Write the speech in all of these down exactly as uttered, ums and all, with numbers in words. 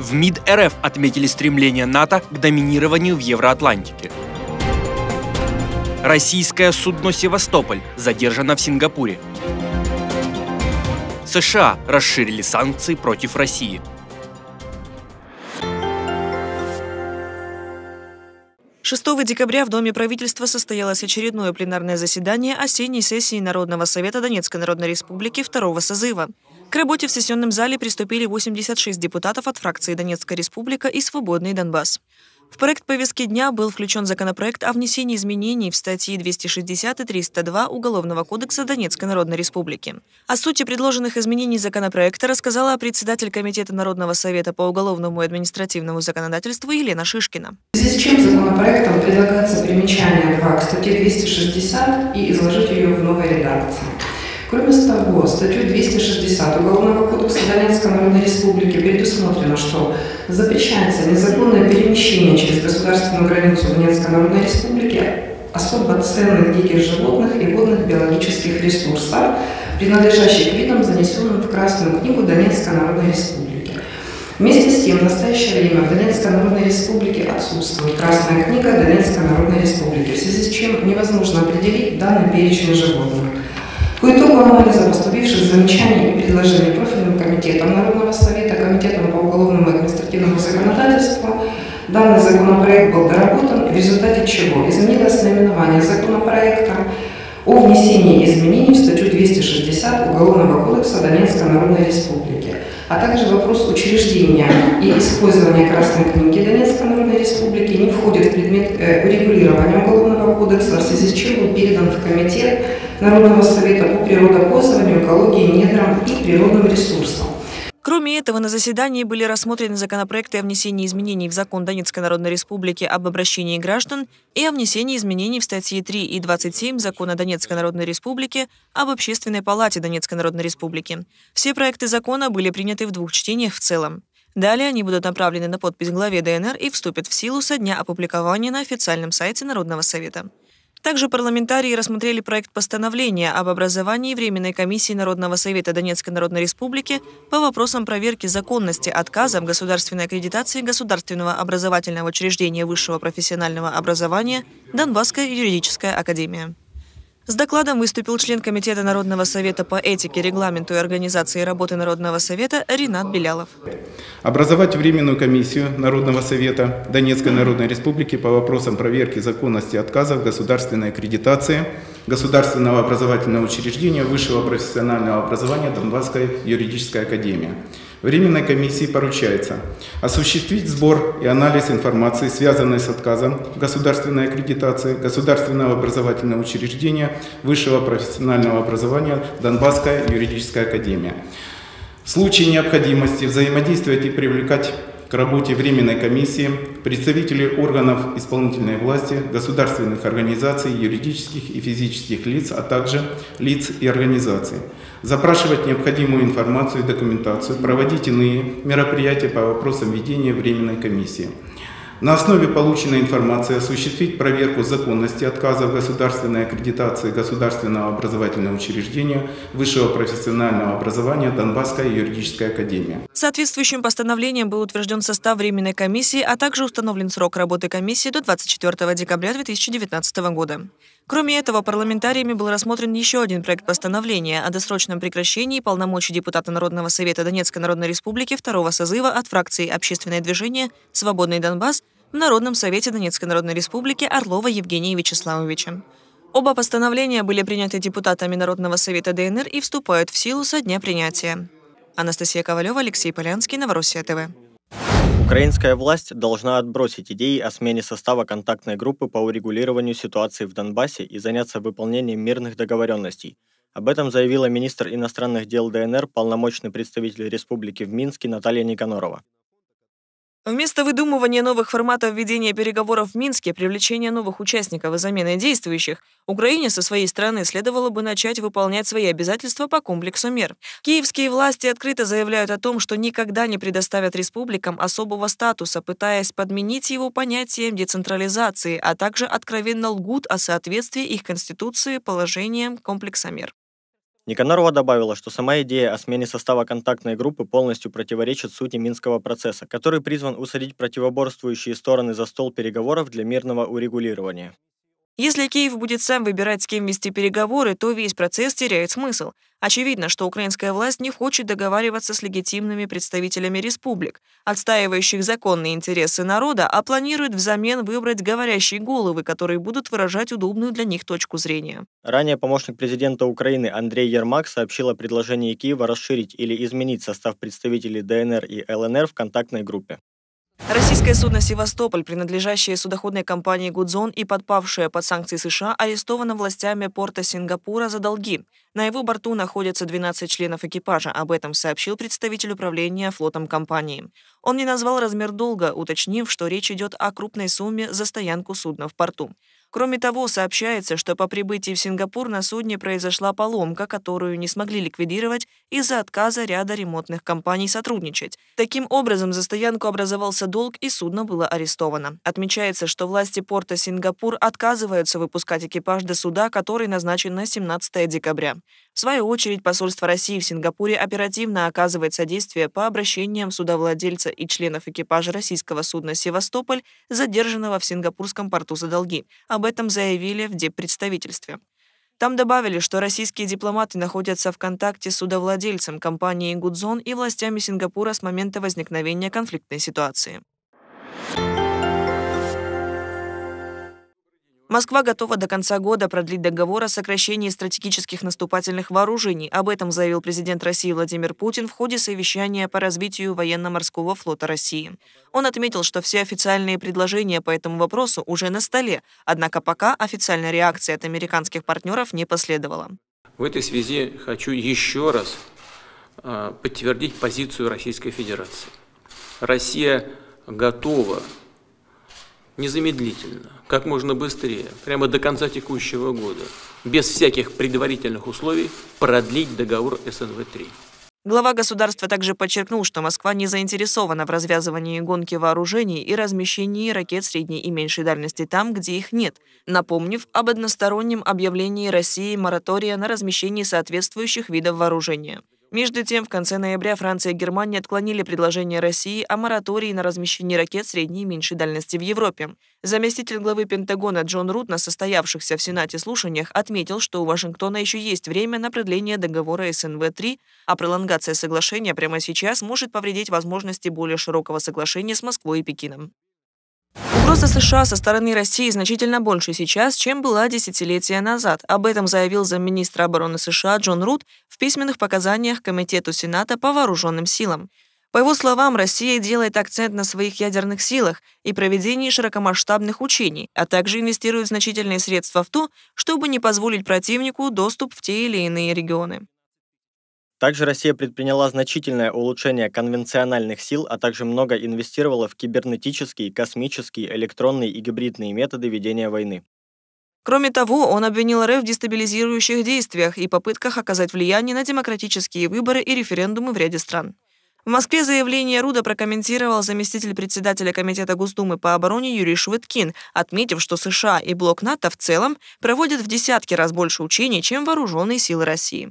В МИД РФ отметили стремление НАТО к доминированию в Евроатлантике. Российское судно «Севастополь» задержано в Сингапуре. США расширили санкции против России. шестого декабря в Доме правительства состоялось очередное пленарное заседание осенней сессии Народного совета Донецкой Народной Республики второго созыва. К работе в сессионном зале приступили восемьдесят шесть депутатов от фракции Донецкая Республика и Свободный Донбасс. В проект повестки дня был включен законопроект о внесении изменений в статьи двести шестьдесят и триста два Уголовного кодекса Донецкой Народной Республики. О сути предложенных изменений законопроекта рассказала председатель Комитета Народного совета по уголовному и административному законодательству Елена Шишкина. В связи с чем законопроектом предлагается примечание два к статье двести шестьдесят и изложить ее в новой редакции. Кроме того, статью двести шестьдесят Уголовного кодекса Донецкой Народной Республики предусмотрено, что запрещается незаконное перемещение через государственную границу Донецкой Народной Республики особо ценных диких животных и водных биологических ресурсов, принадлежащих видам, занесенным в Красную книгу Донецкой Народной Республики. Вместе с тем, в настоящее время в Донецкой Народной Республике отсутствует Красная книга Донецкой Народной Республики, в связи с чем невозможно определить данный перечень животных. По итогу анализа поступивших замечаний и предложений профильным комитетом Народного совета, Комитетом по уголовному и административному законодательству, данный законопроект был доработан, в результате чего изменилось наименование законопроекта о внесении изменений в статью двести шестьдесят Уголовного кодекса Донецкой Народной Республики, а также вопрос учреждения и использования Красной книги Донецкой Народной Республики не входит в предмет урегулирования Уголовного кодекса, в связи с чем был передан в Комитет Народного совета по природопользованию, экологии, недрам и природным ресурсам. Кроме этого, на заседании были рассмотрены законопроекты о внесении изменений в закон Донецкой Народной Республики об обращении граждан и о внесении изменений в статьи три и двадцать семь закона Донецкой Народной Республики об Общественной палате Донецкой Народной Республики. Все проекты закона были приняты в двух чтениях в целом. Далее они будут направлены на подпись главе ДНР и вступят в силу со дня опубликования на официальном сайте Народного совета. Также парламентарии рассмотрели проект постановления об образовании Временной комиссии Народного совета Донецкой Народной Республики по вопросам проверки законности отказа в государственной аккредитации государственного образовательного учреждения высшего профессионального образования Донбасская юридическая академия. С докладом выступил член Комитета Народного совета по этике, регламенту и организации работы Народного совета Ринат Белялов. Образовать Временную комиссию Народного совета Донецкой Народной Республики по вопросам проверки законности отказа в государственной аккредитации государственного образовательного учреждения высшего профессионального образования Донбасская юридическая академия. Временной комиссии поручается осуществить сбор и анализ информации, связанной с отказом в государственной аккредитации государственного образовательного учреждения высшего профессионального образования Донбасская юридическая академия. В случае необходимости взаимодействовать и привлекать к работе Временной комиссии представителей органов исполнительной власти, государственных организаций, юридических и физических лиц, а также лиц и организаций. Запрашивать необходимую информацию и документацию, проводить иные мероприятия по вопросам ведения Временной комиссии. На основе полученной информации осуществить проверку законности отказа в государственной аккредитации государственного образовательного учреждения высшего профессионального образования Донбасская юридическая академия. Соответствующим постановлением был утвержден состав Временной комиссии, а также установлен срок работы комиссии до двадцать четвёртого декабря две тысячи девятнадцатого года. Кроме этого, парламентариями был рассмотрен еще один проект постановления о досрочном прекращении полномочий депутата Народного совета Донецкой Народной Республики второго созыва от фракции «Общественное движение. Свободный Донбасс» в Народном совете Донецкой Народной Республики Орлова Евгения Вячеславовича. Оба постановления были приняты депутатами Народного совета ДНР и вступают в силу со дня принятия. Анастасия Ковалева, Алексей Полянский, Новороссия ТВ. Украинская власть должна отбросить идеи о смене состава контактной группы по урегулированию ситуации в Донбассе и заняться выполнением мирных договоренностей. Об этом заявила министр иностранных дел ДНР, полномочный представитель республики в Минске Наталья Никонорова. Вместо выдумывания новых форматов ведения переговоров в Минске, привлечения новых участников и замены действующих, Украине со своей стороны следовало бы начать выполнять свои обязательства по комплексу мер. Киевские власти открыто заявляют о том, что никогда не предоставят республикам особого статуса, пытаясь подменить его понятием децентрализации, а также откровенно лгут о соответствии их конституции положениям комплекса мер. Никанорова добавила, что сама идея о смене состава контактной группы полностью противоречит сути Минского процесса, который призван усадить противоборствующие стороны за стол переговоров для мирного урегулирования. Если Киев будет сам выбирать, с кем вести переговоры, то весь процесс теряет смысл. Очевидно, что украинская власть не хочет договариваться с легитимными представителями республик, отстаивающих законные интересы народа, а планирует взамен выбрать говорящие головы, которые будут выражать удобную для них точку зрения. Ранее помощник президента Украины Андрей Ермак сообщил о предложении Киева расширить или изменить состав представителей ДНР и ЛНР в контактной группе. Российское судно «Севастополь», принадлежащее судоходной компании «Гудзон» и подпавшее под санкции США, арестовано властями порта Сингапура за долги. На его борту находятся двенадцать членов экипажа. Об этом сообщил представитель управления флотом компании. Он не назвал размер долга, уточнив, что речь идет о крупной сумме за стоянку судна в порту. Кроме того, сообщается, что по прибытии в Сингапур на судне произошла поломка, которую не смогли ликвидировать из-за отказа ряда ремонтных компаний сотрудничать. Таким образом, за стоянку образовался долг, и судно было арестовано. Отмечается, что власти порта Сингапур отказываются выпускать экипаж до суда, который назначен на семнадцатое декабря. В свою очередь, посольство России в Сингапуре оперативно оказывает содействие по обращениям судовладельца и членов экипажа российского судна «Севастополь», задержанного в сингапурском порту за долги. Об этом заявили в диппредставительстве. Там добавили, что российские дипломаты находятся в контакте с судовладельцем компании «Гудзон» и властями Сингапура с момента возникновения конфликтной ситуации. Москва готова до конца года продлить договор о сокращении стратегических наступательных вооружений. Об этом заявил президент России Владимир Путин в ходе совещания по развитию военно-морского флота России. Он отметил, что все официальные предложения по этому вопросу уже на столе, однако пока официальной реакции от американских партнеров не последовало. В этой связи хочу еще раз э, подтвердить позицию Российской Федерации. Россия готова незамедлительно, как можно быстрее, прямо до конца текущего года, без всяких предварительных условий, продлить договор эс эн вэ три. Глава государства также подчеркнул, что Москва не заинтересована в развязывании гонки вооружений и размещении ракет средней и меньшей дальности там, где их нет, напомнив об одностороннем объявлении России моратория на размещение соответствующих видов вооружения. Между тем, в конце ноября Франция и Германия отклонили предложение России о моратории на размещение ракет средней и меньшей дальности в Европе. Заместитель главы Пентагона Джон Рут на состоявшихся в Сенате слушаниях отметил, что у Вашингтона еще есть время на продление договора эс эн вэ три, а пролонгация соглашения прямо сейчас может повредить возможности более широкого соглашения с Москвой и Пекином. Угроза США со стороны России значительно больше сейчас, чем была десятилетия назад. Об этом заявил замминистра обороны США Джон Рут в письменных показаниях Комитету Сената по вооруженным силам. По его словам, Россия делает акцент на своих ядерных силах и проведении широкомасштабных учений, а также инвестирует значительные средства в то, чтобы не позволить противнику доступ в те или иные регионы. Также Россия предприняла значительное улучшение конвенциональных сил, а также много инвестировала в кибернетические, космические, электронные и гибридные методы ведения войны. Кроме того, он обвинил эр эф в дестабилизирующих действиях и попытках оказать влияние на демократические выборы и референдумы в ряде стран. В Москве заявление Руда прокомментировал заместитель председателя Комитета Госдумы по обороне Юрий Швыдкин, отметив, что США и блок НАТО в целом проводят в десятки раз больше учений, чем вооруженные силы России.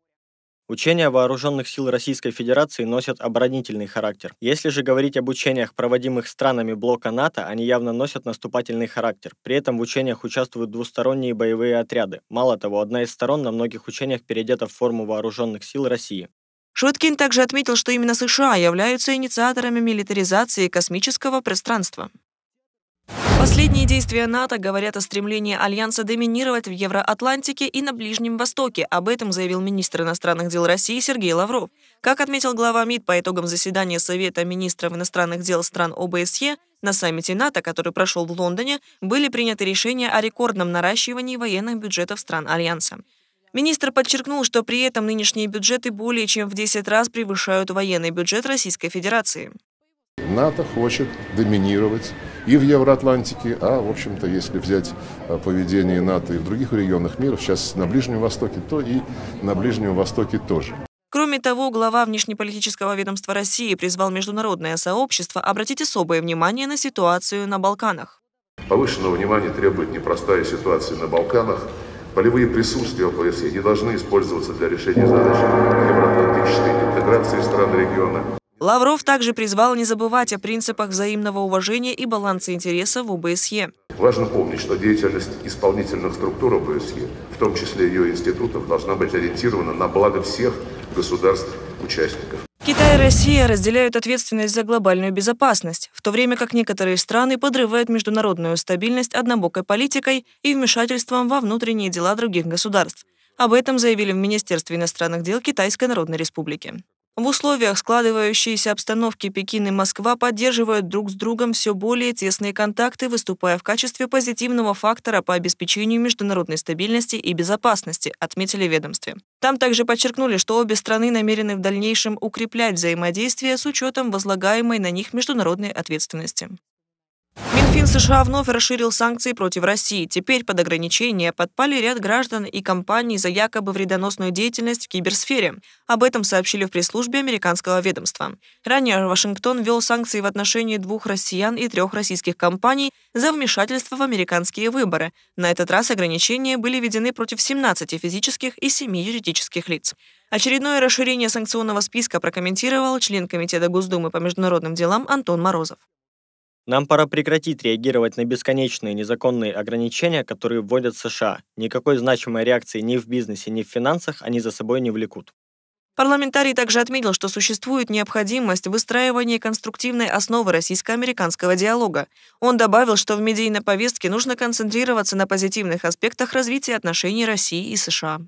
Учения вооруженных сил Российской Федерации носят оборонительный характер. Если же говорить об учениях, проводимых странами блока НАТО, они явно носят наступательный характер. При этом в учениях участвуют двусторонние боевые отряды. Мало того, одна из сторон на многих учениях переодета в форму вооруженных сил России. Швыдкин также отметил, что именно США являются инициаторами милитаризации космического пространства. Последние действия НАТО говорят о стремлении Альянса доминировать в Евроатлантике и на Ближнем Востоке. Об этом заявил министр иностранных дел России Сергей Лавров. Как отметил глава МИД по итогам заседания Совета министров иностранных дел стран о бэ эс е, на саммите НАТО, который прошел в Лондоне, были приняты решения о рекордном наращивании военных бюджетов стран Альянса. Министр подчеркнул, что при этом нынешние бюджеты более чем в десять раз превышают военный бюджет Российской Федерации. НАТО хочет доминировать и в Евроатлантике, а, в общем-то, если взять поведение НАТО и в других регионах мира, сейчас на Ближнем Востоке, то и на Ближнем Востоке тоже. Кроме того, глава внешнеполитического ведомства России призвал международное сообщество обратить особое внимание на ситуацию на Балканах. Повышенного внимания требует непростая ситуация на Балканах, Полевые присутствия ОБСЕ не должны использоваться для решения задач евроатлантической интеграции стран региона. Лавров также призвал не забывать о принципах взаимного уважения и баланса интересов в ОБСЕ. Важно помнить, что деятельность исполнительных структур ОБСЕ, в том числе ее институтов, должна быть ориентирована на благо всех государств-участников. Китай и Россия разделяют ответственность за глобальную безопасность, в то время как некоторые страны подрывают международную стабильность однобокой политикой и вмешательством во внутренние дела других государств. Об этом заявили в Министерстве иностранных дел Китайской Народной Республики. В условиях складывающейся обстановки Пекин и Москва поддерживают друг с другом все более тесные контакты, выступая в качестве позитивного фактора по обеспечению международной стабильности и безопасности, отметили в ведомстве. Там также подчеркнули, что обе страны намерены в дальнейшем укреплять взаимодействие с учетом возлагаемой на них международной ответственности. Минфин США вновь расширил санкции против России. Теперь под ограничения подпали ряд граждан и компаний за якобы вредоносную деятельность в киберсфере. Об этом сообщили в пресс-службе американского ведомства. Ранее Вашингтон ввел санкции в отношении двух россиян и трех российских компаний за вмешательство в американские выборы. На этот раз ограничения были введены против семнадцати физических и семи юридических лиц. Очередное расширение санкционного списка прокомментировал член Комитета Госдумы по международным делам Антон Морозов. Нам пора прекратить реагировать на бесконечные незаконные ограничения, которые вводят США. Никакой значимой реакции ни в бизнесе, ни в финансах они за собой не влекут. Парламентарий также отметил, что существует необходимость выстраивания конструктивной основы российско-американского диалога. Он добавил, что в медийной повестке нужно концентрироваться на позитивных аспектах развития отношений России и США.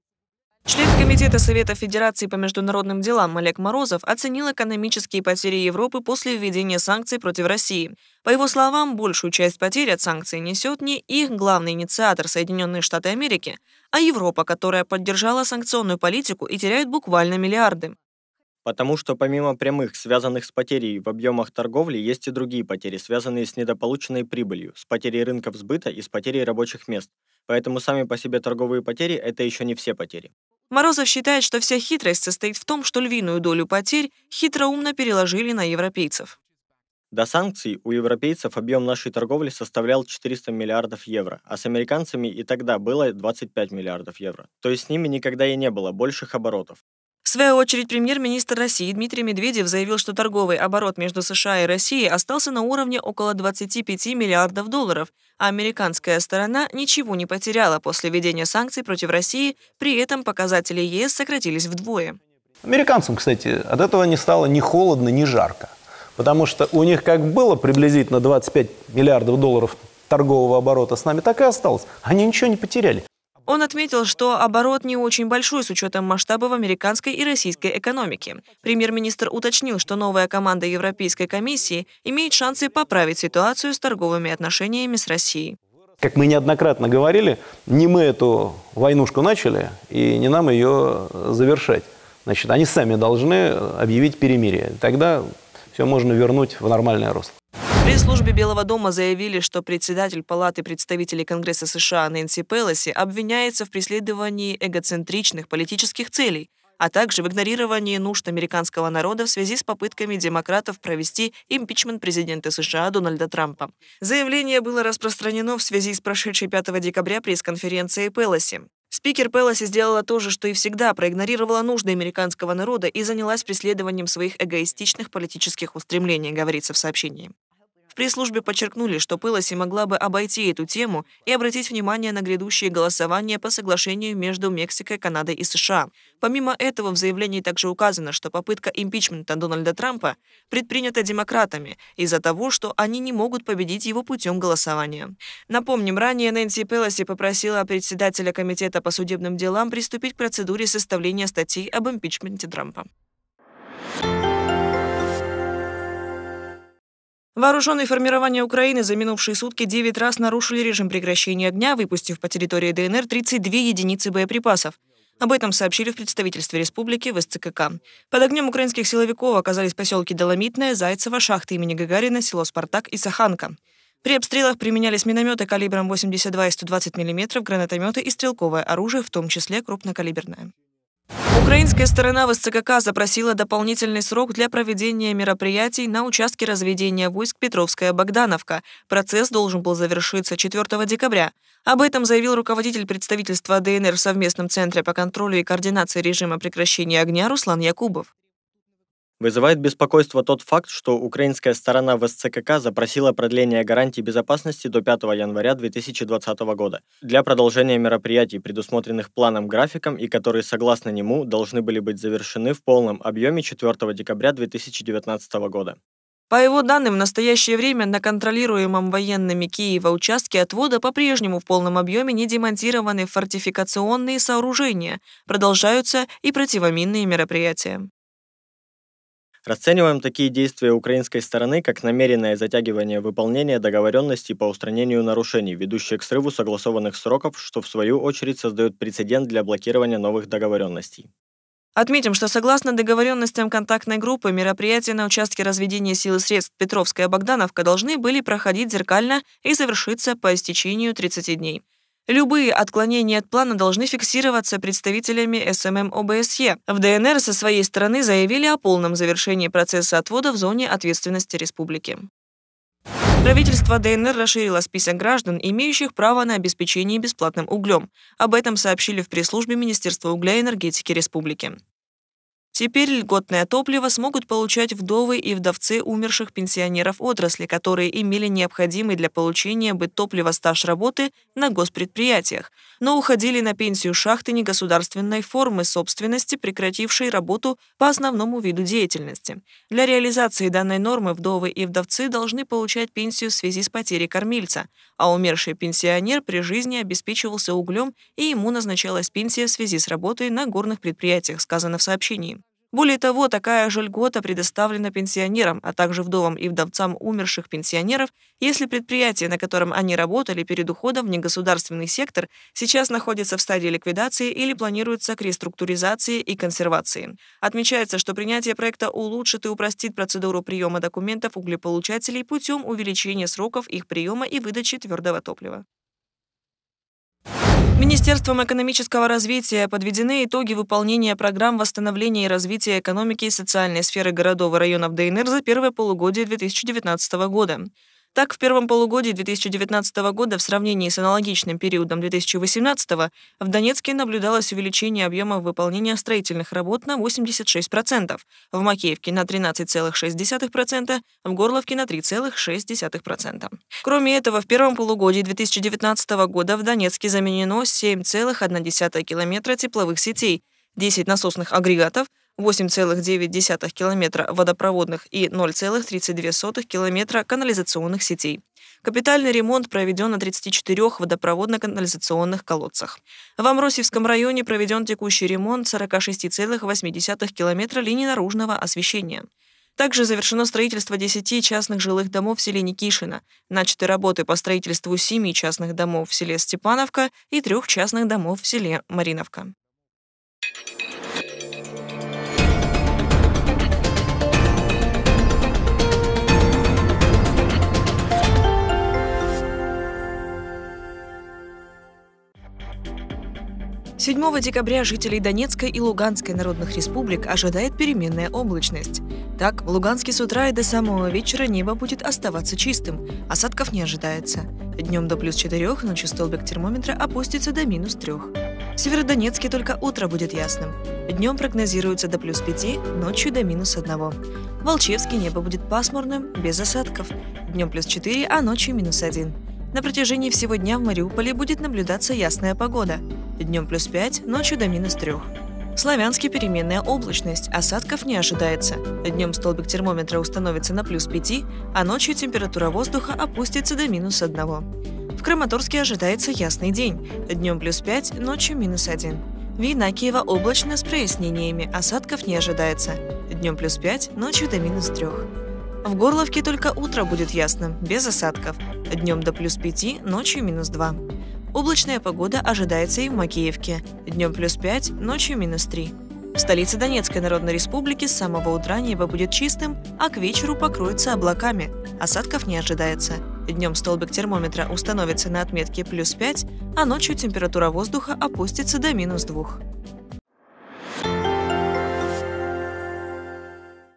Член Комитета Совета Федерации по международным делам Олег Морозов оценил экономические потери Европы после введения санкций против России. По его словам, большую часть потерь от санкций несет не их главный инициатор Соединенные Штаты Америки, а Европа, которая поддержала санкционную политику и теряет буквально миллиарды. Потому что помимо прямых, связанных с потерей в объемах торговли, есть и другие потери, связанные с недополученной прибылью, с потерей рынков сбыта и с потерей рабочих мест. Поэтому сами по себе торговые потери – это еще не все потери. Морозов считает, что вся хитрость состоит в том, что львиную долю потерь хитроумно переложили на европейцев. До санкций у европейцев объем нашей торговли составлял четыреста миллиардов евро, а с американцами и тогда было двадцать пять миллиардов евро. То есть с ними никогда и не было больших оборотов. В свою очередь, премьер-министр России Дмитрий Медведев заявил, что торговый оборот между США и Россией остался на уровне около двадцати пяти миллиардов долларов, а американская сторона ничего не потеряла после введения санкций против России, при этом показатели ЕС сократились вдвое. Американцам, кстати, от этого не стало ни холодно, ни жарко, потому что у них как было приблизительно двадцать пять миллиардов долларов торгового оборота с нами, так и осталось. Они ничего не потеряли. Он отметил, что оборот не очень большой с учетом масштабов американской и российской экономики. Премьер-министр уточнил, что новая команда Европейской комиссии имеет шансы поправить ситуацию с торговыми отношениями с Россией. Как мы неоднократно говорили, не мы эту войнушку начали, и не нам ее завершать. Значит, они сами должны объявить перемирие. Тогда все можно вернуть в нормальное русло. В пресс-службе Белого дома заявили, что председатель Палаты представителей Конгресса США Нэнси Пелоси обвиняется в преследовании эгоцентричных политических целей, а также в игнорировании нужд американского народа в связи с попытками демократов провести импичмент президента США Дональда Трампа. Заявление было распространено в связи с прошедшей пятого декабря пресс-конференцией Пелоси. Спикер Пелоси сделала то же, что и всегда, проигнорировала нужды американского народа и занялась преследованием своих эгоистичных политических устремлений, говорится в сообщении. В пресс-службе подчеркнули, что Пелоси могла бы обойти эту тему и обратить внимание на грядущие голосования по соглашению между Мексикой, Канадой и США. Помимо этого, в заявлении также указано, что попытка импичмента Дональда Трампа предпринята демократами из-за того, что они не могут победить его путем голосования. Напомним, ранее Нэнси Пелоси попросила председателя Комитета по судебным делам приступить к процедуре составления статей об импичменте Трампа. Вооруженные формирования Украины за минувшие сутки девять раз нарушили режим прекращения огня, выпустив по территории ДНР тридцать две единицы боеприпасов. Об этом сообщили в представительстве республики в СЦКК. Под огнем украинских силовиков оказались поселки Доломитное, Зайцево, шахты имени Гагарина, село Спартак и Саханка. При обстрелах применялись минометы калибром восемьдесят два и сто двадцать миллиметров, гранатометы и стрелковое оружие, в том числе крупнокалиберное. Украинская сторона в эс цэ ка ка запросила дополнительный срок для проведения мероприятий на участке разведения войск Петровская-Богдановка. Процесс должен был завершиться четвёртого декабря. Об этом заявил руководитель представительства дэ эн эр в Совместном центре по контролю и координации режима прекращения огня Руслан Якубов. Вызывает беспокойство тот факт, что украинская сторона в эс цэ ка ка запросила продление гарантий безопасности до пятого января две тысячи двадцатого года для продолжения мероприятий, предусмотренных планом-графиком и которые, согласно нему, должны были быть завершены в полном объеме четвёртого декабря две тысячи девятнадцатого года. По его данным, в настоящее время на контролируемом военными Киева участке отвода по-прежнему в полном объеме не демонтированы фортификационные сооружения, продолжаются и противоминные мероприятия. Расцениваем такие действия украинской стороны как намеренное затягивание выполнения договоренностей по устранению нарушений, ведущие к срыву согласованных сроков, что в свою очередь создает прецедент для блокирования новых договоренностей. Отметим, что согласно договоренностям контактной группы, мероприятия на участке разведения сил и средств Петровская-Богдановка должны были проходить зеркально и завершиться по истечению тридцати дней. Любые отклонения от плана должны фиксироваться представителями эс эм эм о бэ эс е. В дэ эн эр со своей стороны заявили о полном завершении процесса отвода в зоне ответственности республики. Правительство дэ эн эр расширило список граждан, имеющих право на обеспечение бесплатным углем. Об этом сообщили в пресс-службе Министерства угля и энергетики республики. Теперь льготное топливо смогут получать вдовы и вдовцы умерших пенсионеров отрасли, которые имели необходимый для получения быт-топлива стаж работы на госпредприятиях, но уходили на пенсию шахты негосударственной формы собственности, прекратившей работу по основному виду деятельности. Для реализации данной нормы вдовы и вдовцы должны получать пенсию в связи с потерей кормильца, а умерший пенсионер при жизни обеспечивался углем и ему назначалась пенсия в связи с работой на горных предприятиях, сказано в сообщении. Более того, такая же льгота предоставлена пенсионерам, а также вдовам и вдовцам умерших пенсионеров, если предприятие, на котором они работали перед уходом в негосударственный сектор, сейчас находится в стадии ликвидации или планируется к реструктуризации и консервации. Отмечается, что принятие проекта улучшит и упростит процедуру приема документов углеполучателей путем увеличения сроков их приема и выдачи твердого топлива. Министерством экономического развития подведены итоги выполнения программ восстановления и развития экономики и социальной сферы городов и районов дэ эн эр за первое полугодие две тысячи девятнадцатого года. Так, в первом полугодии две тысячи девятнадцатого года в сравнении с аналогичным периодом две тысячи восемнадцатого в Донецке наблюдалось увеличение объемов выполнения строительных работ на восемьдесят шесть процентов, в Макеевке на тринадцать целых шесть десятых процента, в Горловке на три целых шесть десятых процента. Кроме этого, в первом полугодии две тысячи девятнадцатого года в Донецке заменено семь целых одна десятая километра тепловых сетей, десять насосных агрегатов, восемь целых девять десятых километра водопроводных и ноль целых тридцать две сотых километра канализационных сетей. Капитальный ремонт проведен на тридцати четырёх водопроводно-канализационных колодцах. В Амросевском районе проведен текущий ремонт сорока шести целых восьми десятых километра линий наружного освещения. Также завершено строительство десяти частных жилых домов в селе Никишино, начаты работы по строительству семи частных домов в селе Степановка и трех частных домов в селе Мариновка. седьмого декабря жителей Донецкой и Луганской народных республик ожидает переменная облачность. Так, в Луганске с утра и до самого вечера небо будет оставаться чистым, осадков не ожидается. Днем до плюс четырёх, ночью столбик термометра опустится до минус трёх. В Северодонецке только утро будет ясным. Днем прогнозируется до плюс пяти, ночью до минус одного. В Волчевске небо будет пасмурным, без осадков. Днем плюс четыре, а ночью минус один. На протяжении всего дня в Мариуполе будет наблюдаться ясная погода. Днем плюс пять, ночью до минус трёх. В Славянске переменная облачность, осадков не ожидается. Днем столбик термометра установится на плюс пяти, а ночью температура воздуха опустится до минус одного. В Краматорске ожидается ясный день. Днем плюс пять, ночью минус один. В Янакиево облачно с прояснениями, осадков не ожидается. Днем плюс пять, ночью до минус трёх. В Горловке только утро будет ясным, без осадков. Днем до плюс пяти, ночью минус два. Облачная погода ожидается и в Макеевке. Днем плюс пять, ночью минус три. В столице Донецкой Народной Республики с самого утра небо будет чистым, а к вечеру покроется облаками. Осадков не ожидается. Днем столбик термометра установится на отметке плюс пять, а ночью температура воздуха опустится до минус двух.